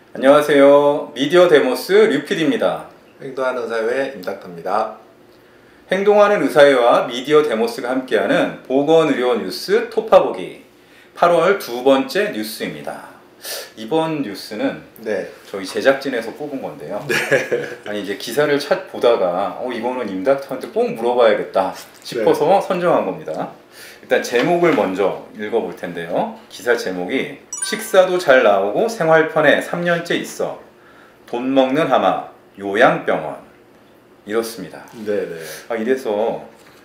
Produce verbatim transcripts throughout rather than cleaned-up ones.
안녕하세요. 미디어 데모스 류피디입니다. 행동하는 의사회 임닥터입니다. 행동하는 의사회와 미디어 데모스가 함께하는 보건의료 뉴스 톱파보기 팔월 두 번째 뉴스입니다. 이번 뉴스는 네. 저희 제작진에서 뽑은 건데요. 네. 아니 이제 기사를 찾 보다가 어 이거는 임닥터한테 꼭 물어봐야겠다 싶어서 네. 선정한 겁니다. 일단 제목을 먼저 읽어볼 텐데요. 기사 제목이 식사도 잘 나오고 생활 편해 삼 년째 있어 돈 먹는 하마 요양병원 이렇습니다. 네네. 아 이래서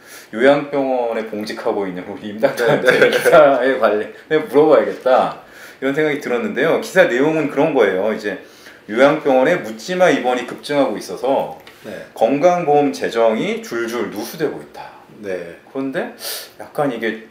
요양병원에 봉직하고 있는 우리 임닥터한테 기사에 관련 물어봐야겠다 이런 생각이 들었는데요. 기사 내용은 그런 거예요. 이제 요양병원에 묻지마 입원이 급증하고 있어서 네. 건강보험 재정이 줄줄 누수되고 있다. 네. 그런데 약간 이게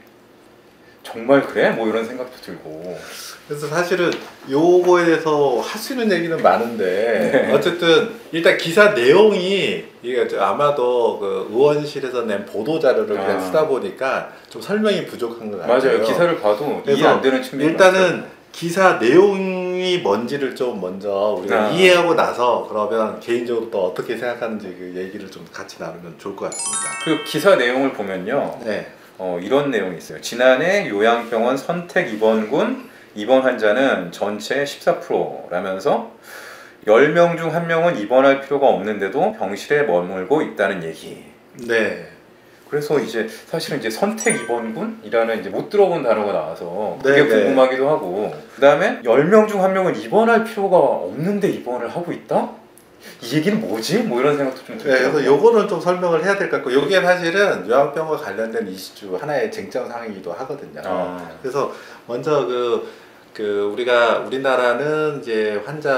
정말 그래? 뭐 이런 생각도 들고. 그래서 사실은 요거에 대해서 할 수 있는 얘기는 많은데 네. 어쨌든 일단 기사 내용이 이게 아마도 그 의원실에서 낸 보도 자료를 그냥 아. 쓰다 보니까 좀 설명이 부족한 것 같아요. 맞아요. 기사를 봐도 이해 안 되는 측면이 일단은 많죠. 기사 내용이 뭔지를 좀 먼저 우리가 아. 이해하고 나서 그러면 개인적으로 또 어떻게 생각하는지 그 얘기를 좀 같이 나누면 좋을 것 같습니다. 그 기사 내용을 보면요. 네. 어, 이런 내용이 있어요. 지난해 요양병원 선택 입원군 입원 환자는 전체의 십사 퍼센트라면서 열 명 중 한 명은 입원할 필요가 없는데도 병실에 머물고 있다는 얘기. 네. 그래서 이제 사실은 이제 선택 입원군이라는 이제 못 들어본 단어가 나와서 그게 네, 궁금하기도 네. 하고, 그 다음에 열 명 중 한 명은 입원할 필요가 없는데 입원을 하고 있다? 이 얘기는 뭐지? 뭐 이런 생각도 좀 들어요. 네, 그래서 요거는 좀 설명을 해야 될 것 같고, 요게 사실은 요양병과 관련된 이슈 중 하나의 쟁점 사항이기도 하거든요. 아. 그래서 먼저 그 그 우리가 우리나라는 이제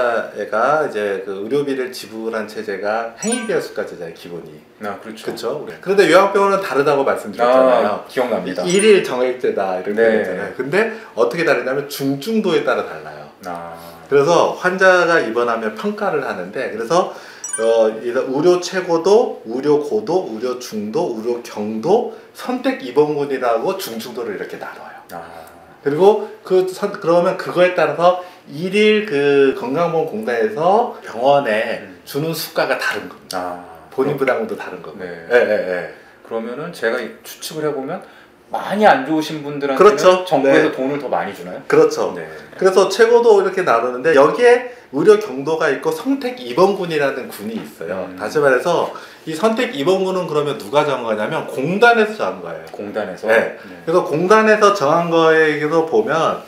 환자가 이제 그 의료비를 지불한 체제가 행위비약수가제잖아요, 기본이. 아, 그렇죠. 그렇죠. 그런데 요양병원은 다르다고 말씀드렸잖아요. 아, 기억납니다. 일일 정액제다 이렇게 네. 했잖아요. 근데 어떻게 다르냐면 중증도에 따라 달라요. 아. 그래서 환자가 입원하면 평가를 하는데, 그래서 어, 의료 최고도, 의료 고도, 의료 중도, 의료 경도, 선택 입원군이라고 중증도를 이렇게 나눠요. 아. 그리고 그 선, 그러면 그거에 따라서 일일 그 건강보험공단에서 병원에 음. 주는 수가가 다른 겁니다. 아. 본인 부담금도 다른 거고. 네. 네, 네, 네. 그러면은 제가 추측을 해보면 많이 안 좋으신 분들한테는 그렇죠. 정부에서 네. 돈을 더 많이 주나요? 그렇죠. 네. 그래서 최고도 이렇게 나누는데 여기에 의료 경도가 있고 선택 입원군이라는 군이 있어요. 음. 다시 말해서 이 선택 입원군은 그러면 누가 정한 거냐면 공단에서 정한 거예요. 공단에서? 네. 네. 그래서 공단에서 정한 거에서 보면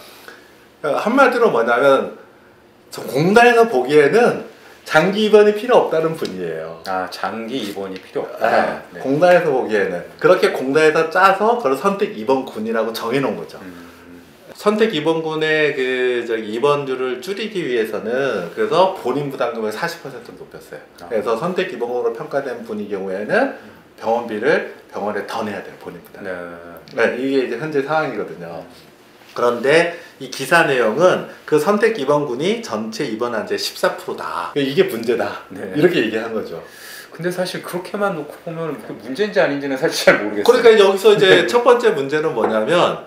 한마디로 뭐냐면 공단에서 보기에는 장기 입원이 필요 없다는 분이에요. 아, 장기 입원이 필요 없다. 네. 네. 공단에서 보기에는 그렇게 공단에서 짜서 그걸 선택 입원군이라고 정해놓은 거죠. 음. 선택 입원군의 그 저기 입원율을 줄이기 위해서는 그래서 본인 부담금을 사십 퍼센트로 높였어요. 아. 그래서 선택 입원군으로 평가된 분의 경우에는 병원비를 병원에 더 내야 돼요, 본인 부담. 네. 네, 이게 이제 현재 상황이거든요. 그런데 이 기사 내용은 그 선택 입원군이 전체 입원 환자의 십사 퍼센트다. 이게 문제다. 네. 이렇게 얘기한 거죠. 근데 사실 그렇게만 놓고 보면 그게 문제인지 아닌지는 사실 잘 모르겠어요. 그러니까 여기서 이제 첫 번째 문제는 뭐냐면,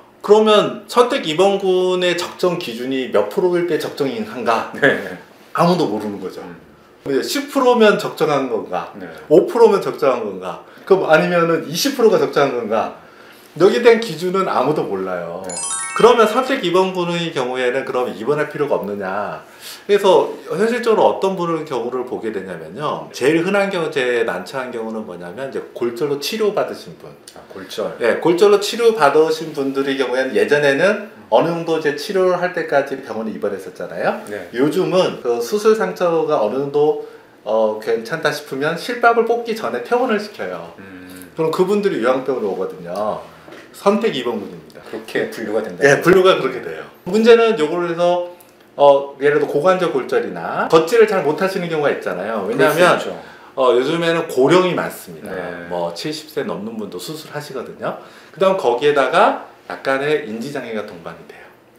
그러면 선택 입원군의 적정 기준이 몇 프로일 때 적정한가? 네. 아무도 모르는 거죠. 음. 십 퍼센트면 적정한 건가? 네. 오 퍼센트면 적정한 건가? 그럼 아니면은 이십 퍼센트가 적정한 건가? 여기에 대한 기준은 아무도 몰라요. 네. 그러면 선택 입원군의 경우에는 그럼 입원할 필요가 없느냐? 그래서 현실적으로 어떤 분의 경우를 보게 되냐면요. 제일 흔한 경우, 제일 난처한 경우는 뭐냐면 이제 골절로 치료받으신 분. 아, 골절. 예, 골절로 치료받으신 분들의 경우에는 예전에는 어느 정도 이제 치료를 할 때까지 병원에 입원했었잖아요. 네. 요즘은 그 수술 상처가 어느 정도 어, 괜찮다 싶으면 실밥을 뽑기 전에 퇴원을 시켜요. 음. 그럼 그분들이 요양병으로 오거든요. 선택 입원군입니다. 그렇게 분류가 된다? 네, 분류가 그렇게 돼요. 문제는 요걸 해서 어, 예를 들어 고관절 골절이나 걷지를 잘 못하시는 경우가 있잖아요. 왜냐하면 어, 요즘에는 고령이 많습니다. 네. 뭐 칠십 세 넘는 분도 수술하시거든요. 그 다음 거기에다가 약간의 인지장애가 동반이 돼요.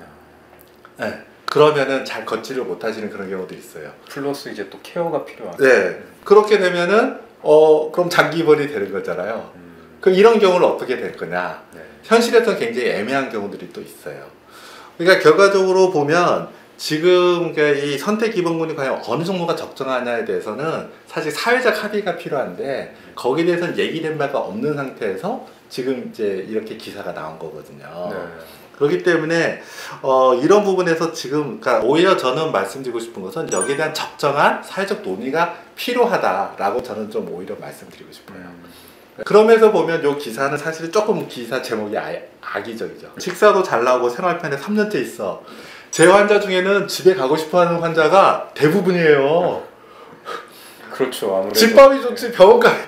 아. 네. 그러면은 잘 걷지를 못하시는 그런 경우도 있어요. 플러스 이제 또 케어가 필요하고. 네. 그렇게 되면은 어, 그럼 장기 입원이 되는 거잖아요. 음. 그럼 이런 경우는 어떻게 될 거냐? 네. 현실에서 굉장히 애매한 경우들이 또 있어요. 그러니까 결과적으로 보면 지금 이 선택 입원군이 과연 어느 정도가 적정하냐에 대해서는 사실 사회적 합의가 필요한데 거기에 대해서는 얘기된 바가 없는 상태에서 지금 이제 이렇게 기사가 나온 거거든요. 네. 그렇기 때문에 어, 이런 부분에서 지금 그러니까 오히려 저는 말씀드리고 싶은 것은 여기에 대한 적정한 사회적 논의가 필요하다라고 저는 좀 오히려 말씀드리고 싶어요. 음. 그러면서 보면 이 기사는 사실 조금 기사 제목이 아예 악의적이죠. 식사도 잘 나오고 생활편에 삼 년째 있어. 제 환자 중에는 집에 가고 싶어하는 환자가 대부분이에요. 그렇죠. 아무래도 집밥이 좋지 병원 가.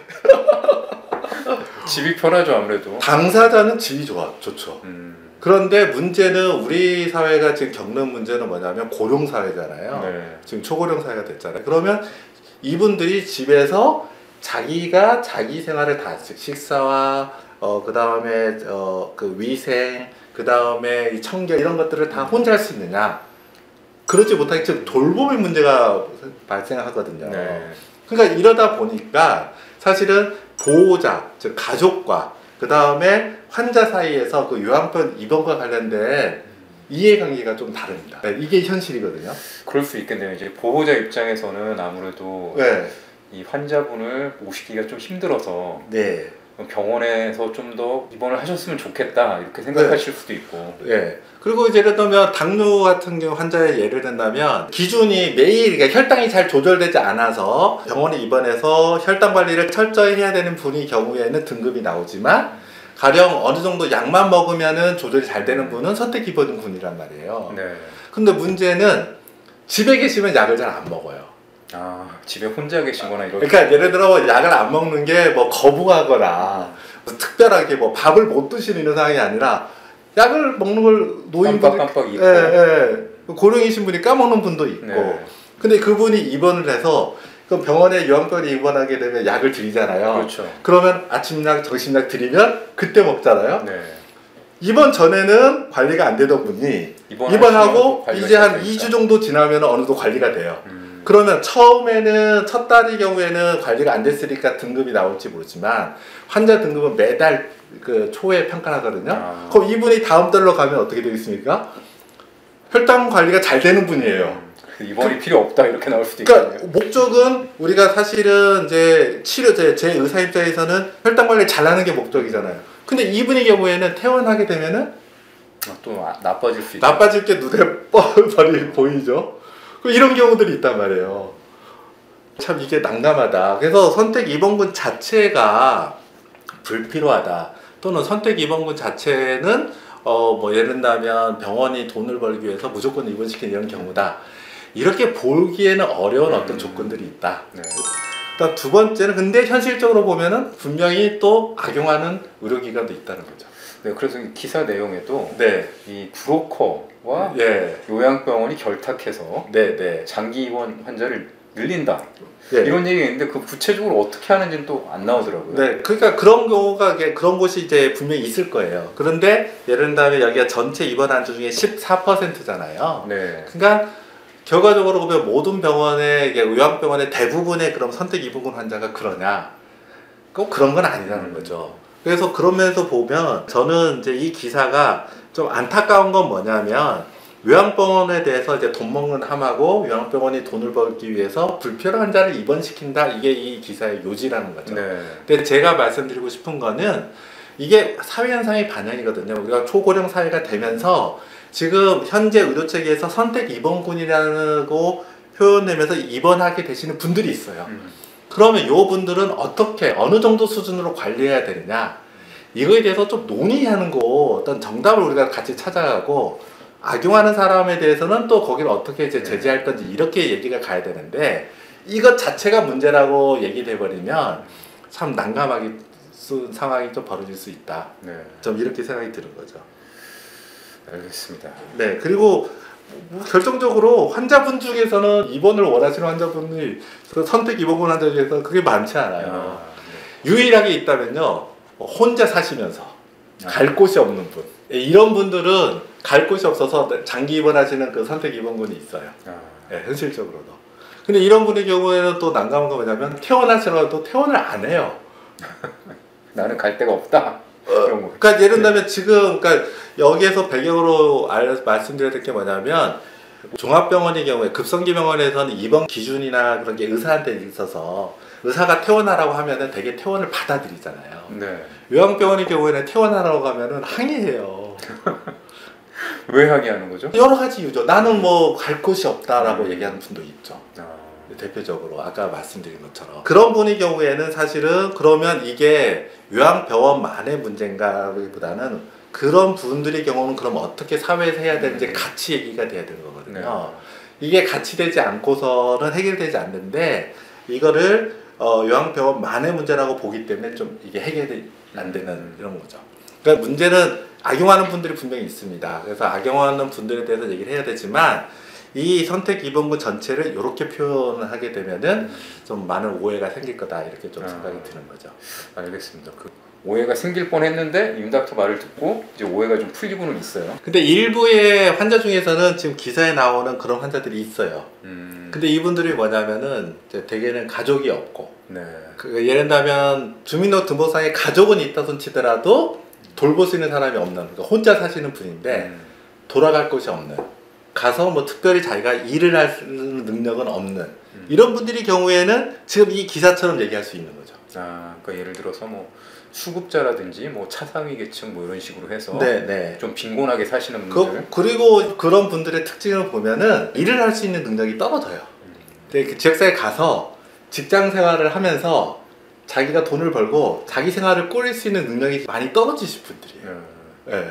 집이 편하죠 아무래도. 당사자는 집이 좋아 좋죠. 음. 그런데 문제는 우리 사회가 지금 겪는 문제는 뭐냐면 고령 사회잖아요. 네. 지금 초고령 사회가 됐잖아요. 그러면 이분들이 집에서 자기가 자기 생활을 다 식사와 어, 그 다음에 어, 그 위생 그 다음에 이 청결 이런 것들을 다 혼자 할 수 있느냐? 그렇지 못하게 지금 돌봄의 문제가 발생하거든요. 네. 그러니까 이러다 보니까 사실은 보호자, 즉 가족과 그 다음에 환자 사이에서 그 요양병 입원과 관련된 이해관계가 좀 다릅니다. 네, 이게 현실이거든요. 그럴 수 있겠네요. 이제 보호자 입장에서는 아무래도 네. 이 환자분을 모시기가 좀 힘들어서 네. 병원에서 좀 더 입원을 하셨으면 좋겠다 이렇게 생각하실 네. 수도 있고. 네. 그리고 이제 예를 들면 당뇨 같은 경우 환자의 예를 든다면 기준이 매일 그러니까 혈당이 잘 조절되지 않아서 병원에 입원해서 혈당 관리를 철저히 해야 되는 분의 경우에는 등급이 나오지만 가령 어느 정도 약만 먹으면은 조절이 잘 되는 분은 선택 입원군이란 말이에요. 네. 근데 문제는 집에 계시면 약을 잘 안 먹어요. 아, 집에 혼자 계시거나 이런. 그러니까 예를 들어 약을 안 먹는 게 뭐 거부하거나 뭐 특별하게 뭐 밥을 못 드시는 이런 상황이 아니라 약을 먹는 걸 노인분들 깜빡깜빡 잊고. 예, 예. 고령이신 분이 까먹는 분도 있고. 네. 근데 그분이 입원을 해서 그럼 병원에 요양병원에 입원하게 되면 약을 드리잖아요. 그렇죠. 그러면 아침약, 점심약 드리면 그때 먹잖아요. 네. 입원 전에는 관리가 안 되던 분이 입원하고 이제 한 이 주 정도 지나면 어느 정도 관리가 돼요. 음. 그러면 처음에는 첫 달의 경우에는 관리가 안 됐으니까 등급이 나올지 모르지만 환자 등급은 매달 그 초에 평가하거든요. 아. 그럼 이분이 다음 달로 가면 어떻게 되겠습니까? 혈당 관리가 잘 되는 분이에요. 음. 입원이 그, 필요 없다 이렇게 나올 수도 그러니까 있겠네요. 목적은 우리가 사실은 이제 치료 제, 제 의사 입장에서는 혈당 관리를 잘하는 게 목적이잖아요. 근데 이분의 경우에는 퇴원하게 되면은 아, 또 아, 나빠질 수 있죠. 나빠질 게 눈에 뻔히 보이죠. 이런 경우들이 있단 말이에요. 참 이게 난감하다. 그래서 선택 입원군 자체가 불필요하다. 또는 선택 입원군 자체는 어 뭐 예를 들면 병원이 돈을 벌기 위해서 무조건 입원시키는 이런 경우다. 이렇게 보기에는 어려운 음. 어떤 조건들이 있다. 네. 일단 두 번째는 근데 현실적으로 보면은 분명히 또 악용하는 의료기관도 있다는 거죠. 네, 그래서 기사 내용에도 네. 이 브로커와 네. 요양병원이 결탁해서 네, 네. 장기 입원 환자를 늘린다. 네. 이런 얘기가 있는데 그 구체적으로 어떻게 하는지는 또 안 나오더라고요. 네, 그러니까 그런 경우가 그런 곳이 이제 분명히 있을 거예요. 그런데 예를 들면 여기가 전체 입원 환자 중에 십사 퍼센트잖아요. 네. 그러니까 결과적으로 보면 모든 병원의 요양병원의 대부분의 그런 선택 입원군 환자가 그러냐? 꼭 그런 건 아니라는 음. 거죠. 그래서 그러면서 보면 저는 이제 이 기사가 좀 안타까운 건 뭐냐면 요양병원에 대해서 이제 돈 먹는 함하고 요양병원이 돈을 벌기 위해서 불필요한 환자를 입원시킨다. 이게 이 기사의 요지라는 거죠. 네. 근데 제가 말씀드리고 싶은 거는 이게 사회현상의 반영이거든요. 우리가 초고령 사회가 되면서 지금 현재 의료체계에서 선택 입원군이라고 표현하면서 입원하게 되시는 분들이 있어요. 음. 그러면 이 분들은 어떻게 어느 정도 수준으로 관리해야 되느냐 이거에 대해서 좀 논의하는 거 어떤 정답을 우리가 같이 찾아가고 악용하는 사람에 대해서는 또 거기를 어떻게 이제 제재할 건지 이렇게 얘기가 가야 되는데 이것 자체가 문제라고 얘기돼 버리면 참 난감하게 쓴 상황이 좀 벌어질 수 있다. 네. 좀 이렇게 생각이 드는 거죠. 알겠습니다. 네, 그리고 뭐 결정적으로 환자분 중에서는 입원을 원하시는 환자분이 그 선택 입원군 환자 중에서 그게 많지 않아요. 아, 네. 유일하게 있다면요, 혼자 사시면서 아. 갈 곳이 없는 분. 이런 분들은 갈 곳이 없어서 장기 입원하시는 그 선택 입원군이 있어요. 아. 네, 현실적으로도. 근데 이런 분의 경우에는 또 난감한 거 뭐냐면 퇴원하시더라도 퇴원을 안 해요. 나는 갈 데가 없다. 그런 거. 그러니까 예를 들면 네. 지금 그러니까 여기에서 배경으로 알, 말씀드려야 될 게 뭐냐면 종합병원의 경우에 급성기 병원에서는 입원 기준이나 그런 게 의사한테 있어서 의사가 퇴원하라고 하면은 되게 퇴원을 받아들이잖아요. 네. 요양병원의 경우에는 퇴원하라고 하면은 항의해요. 왜 항의하는 거죠? 여러 가지 이유죠. 나는 뭐 갈 곳이 없다라고 음. 얘기하는 분도 있죠. 아. 대표적으로 아까 말씀드린 것처럼 그런 분의 경우에는 사실은 그러면 이게 요양병원만의 문제인가보다는 그런 분들의 경우는 그럼 어떻게 사회에서 해야 되는지 음. 같이 얘기가 돼야 되는 거거든요. 네. 이게 같이 되지 않고서는 해결되지 않는데 이거를 어, 요양병원만의 문제라고 보기 때문에 좀 이게 해결이 안 되는 음. 이런 거죠. 그러니까 문제는 악용하는 분들이 분명히 있습니다. 그래서 악용하는 분들에 대해서 얘기를 해야 되지만 이 선택 입원군 전체를 이렇게 표현을 하게 되면은 좀 많은 오해가 생길 거다 이렇게 좀 생각이 아, 드는 거죠. 알겠습니다. 그 오해가 생길 뻔했는데 임닥터 말을 듣고 이제 오해가 좀 풀리고는 있어요. 근데 일부의 환자 중에서는 지금 기사에 나오는 그런 환자들이 있어요. 음. 근데 이분들이 뭐냐면은 이제 대개는 가족이 없고, 네. 그 예를 들면 주민등록등본상에 가족은 있다 손 치더라도 돌볼 수 있는 사람이 없는, 그러니까 혼자 사시는 분인데 음. 돌아갈 곳이 없는. 가서 뭐 특별히 자기가 일을 할 능력은 없는 음. 이런 분들의 경우에는 지금 이 기사처럼 얘기할 수 있는 거죠. 아, 그러니까 예를 들어서 뭐 수급자라든지 뭐 차상위 계층 뭐 이런 식으로 해서 네, 네. 좀 빈곤하게 사시는 분들. 그, 그리고 그런 분들의 특징을 보면은 일을 할 수 있는 능력이 떨어져요. 음. 근데 그 지역사회에 가서 직장 생활을 하면서 자기가 돈을 벌고 자기 생활을 꾸릴 수 있는 능력이 많이 떨어지실 분들이에요. 음. 네.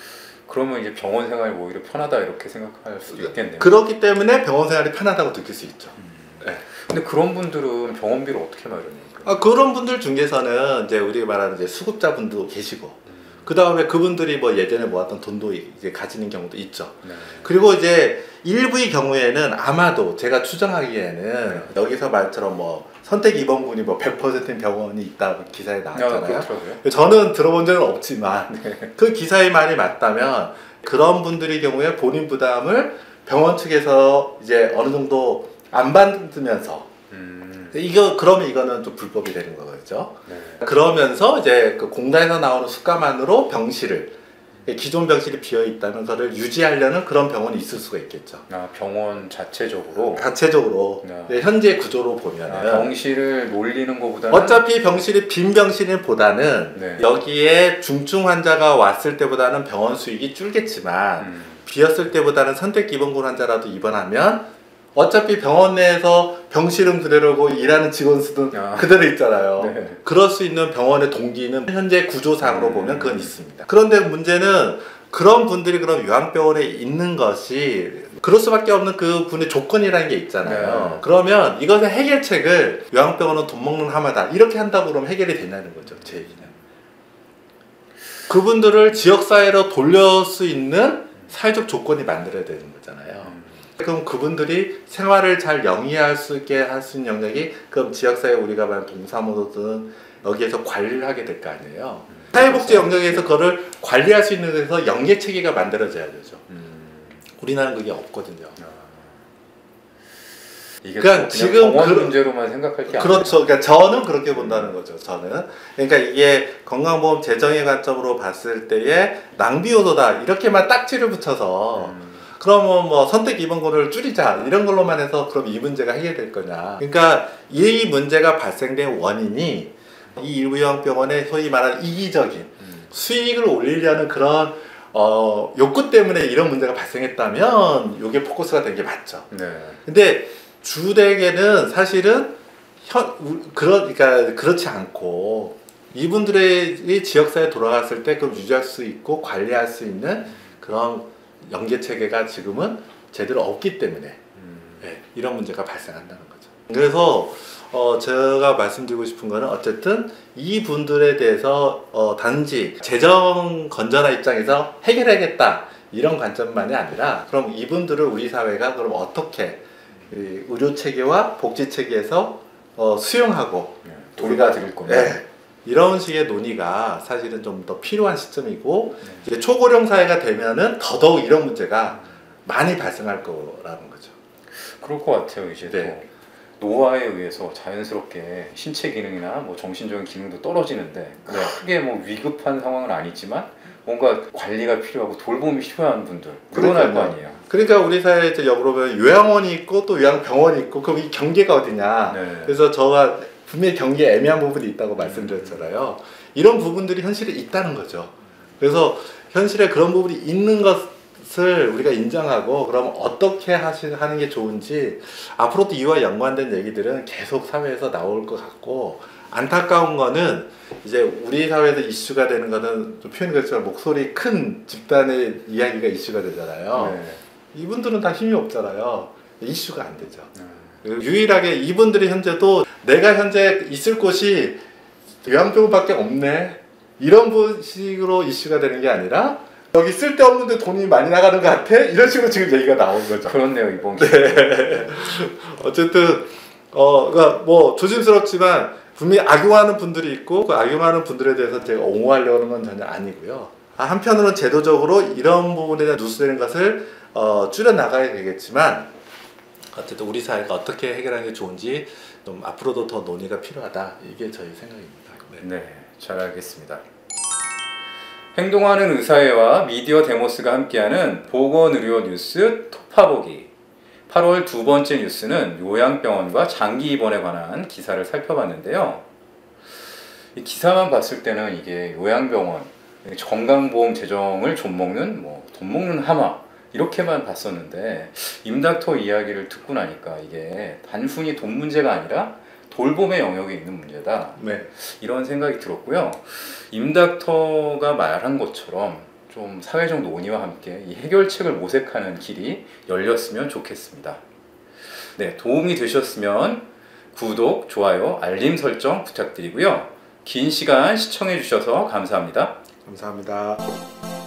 그러면 이제 병원 생활이 오히려 편하다 이렇게 생각할 수도 있겠네요. 그렇기 때문에 병원 생활이 편하다고 느낄 수 있죠. 음. 네. 근데 그런 분들은 병원비를 어떻게 마련해요? 아, 그런 분들 중에서는 이제 우리가 말하는 이제 수급자분도 계시고, 음. 그 다음에 그분들이 뭐 예전에 모았던 돈도 이제 가지는 경우도 있죠. 네. 그리고 이제 일부의 경우에는 아마도 제가 추정하기에는 네. 여기서 말처럼 뭐 선택 입원군이 뭐 백 퍼센트 병원이 있다 기사에 나왔잖아요. 아, 저는 들어본 적은 없지만 네. 그 기사의 말이 맞다면 그런 분들의 경우에 본인 부담을 병원 측에서 이제 어느 정도 안 받으면서 음. 이거 그러면 이거는 좀 불법이 되는 거겠죠. 네. 그러면서 이제 그 공단에서 나오는 수가만으로 병실을 기존 병실이 비어 있다는 것을 유지하려는 그런 병원이 있을 수가 있겠죠. 아, 병원 자체적으로. 자체적으로 네. 현재 구조로 보면 아, 병실을 놀리는 것보다는 어차피 병실이 빈 병실보다는 네. 여기에 중증 환자가 왔을 때보다는 병원 수익이 줄겠지만 음. 비었을 때보다는 선택 입원군 환자라도 입원하면 어차피 병원 내에서 병실은 그대로고 일하는 직원 수는 아. 그대로 있잖아요. 네. 그럴 수 있는 병원의 동기는 현재 구조상으로 음. 보면 그건 있습니다. 그런데 문제는 그런 분들이 그럼 요양병원에 있는 것이 그럴 수밖에 없는 그 분의 조건이라는 게 있잖아요. 네. 그러면 이것의 해결책을 요양병원은 돈 먹는 하마다 이렇게 한다고 그러면 해결이 되냐는 거죠. 제 얘기는. 그분들을 지역사회로 돌릴 수 있는 사회적 조건이 만들어야 되는 거잖아요. 그럼 그분들이 생활을 잘 영위할 수 있게 할 수 있는 영역이 그럼 지역사회 우리가 말하는 동사무소든 여기에서 관리를 하게 될 거 아니에요. 음, 사회복지 영역에서 그거를 관리할 수 있는 데서 연계 체계가 만들어져야 되죠. 음. 우리나라는 그게 없거든요. 아. 이게 그러니까 지금 병원 그, 문제로만 생각할 게 아니에요. 그렇죠. 그러니까 저는 그렇게 본다는 거죠. 저는 그러니까 이게 건강보험 재정의 관점으로 봤을 때에 낭비 요소다 이렇게만 딱지를 붙여서. 음. 그러면 뭐 선택 입원군을 줄이자 이런 걸로만 해서 그럼 이 문제가 해결될 거냐. 그러니까 이 문제가 발생된 원인이 이 일부 요양병원의 소위 말하는 이기적인 음. 수익을 올리려는 그런 어, 욕구 때문에 이런 문제가 발생했다면 이게 포커스가 된 게 맞죠. 네. 근데 주택에는 사실은 현, 그러, 그러니까 그렇지 않고 이분들의 지역사회에 돌아갔을 때 그걸 유지할 수 있고 관리할 수 있는 그런 연계 체계가 지금은 제대로 없기 때문에 음. 네, 이런 문제가 발생한다는 거죠. 그래서 어, 제가 말씀드리고 싶은 거는 어쨌든 이 분들에 대해서 어, 단지 재정 건전화 입장에서 해결하겠다 이런 관점만이 아니라 그럼 이분들을 우리 사회가 그럼 어떻게 이 의료 체계와 복지 체계에서 어, 수용하고 네, 돌봐드릴 거냐. 네, 이런 식의 논의가 사실은 좀 더 필요한 시점이고 네. 이제 초고령 사회가 되면은 더더욱 이런 문제가 많이 발생할 거라는 거죠. 그럴 것 같아요. 이제 네. 또 노화에 의해서 자연스럽게 신체 기능이나 뭐 정신적인 기능도 떨어지는데 네. 크게 뭐 위급한 상황은 아니지만 뭔가 관리가 필요하고 돌봄이 필요한 분들 늘어날 거 아니에요. 그러니까 우리 사회에 이제 역으로 보면 요양원이 있고 또 요양병원이 있고 그럼 이 경계가 어디냐. 네. 그래서 저가 분명히 경계에 애매한 부분이 있다고 말씀드렸잖아요. 이런 부분들이 현실에 있다는 거죠. 그래서 현실에 그런 부분이 있는 것을 우리가 인정하고 그럼 어떻게 하시, 하는 게 좋은지 앞으로도 이와 연관된 얘기들은 계속 사회에서 나올 것 같고 안타까운 거는 이제 우리 사회에서 이슈가 되는 거는 좀 표현이 그렇지만 목소리 큰 집단의 이야기가 이슈가 되잖아요. 네. 이분들은 다 힘이 없잖아요. 이슈가 안 되죠. 음. 유일하게 이분들이 현재도 내가 현재 있을 곳이 요양병원밖에 없네 이런 식으로 이슈가 되는 게 아니라 여기 쓸데없는데 돈이 많이 나가는 것 같아? 이런 식으로 지금 얘기가 나온 거죠. 그렇네요, 이번 네. 어쨌든 어, 그러니까 뭐 조심스럽지만 분명히 악용하는 분들이 있고 그 악용하는 분들에 대해서 제가 옹호하려는 건 전혀 아니고요. 한편으로는 제도적으로 이런 부분에 대한 누수되는 것을 어, 줄여 나가야 되겠지만 어쨌든 우리 사회가 어떻게 해결하는 게 좋은지 좀 앞으로도 더 논의가 필요하다. 이게 저희 생각입니다. 네, 네, 잘 알겠습니다. 행동하는 의사회와 미디어 데모스가 함께하는 보건의료 뉴스 톱파보기. 팔월 두 번째 뉴스는 요양병원과 장기 입원에 관한 기사를 살펴봤는데요. 이 기사만 봤을 때는 이게 요양병원, 건강보험 재정을 좀 먹는, 뭐, 돈 먹는 하마 이렇게만 봤었는데 임닥터 이야기를 듣고 나니까 이게 단순히 돈 문제가 아니라 돌봄의 영역에 있는 문제다. 네. 이런 생각이 들었고요. 임닥터가 말한 것처럼 좀 사회적 논의와 함께 이 해결책을 모색하는 길이 열렸으면 좋겠습니다. 네, 도움이 되셨으면 구독, 좋아요, 알림 설정 부탁드리고요. 긴 시간 시청해 주셔서 감사합니다. 감사합니다.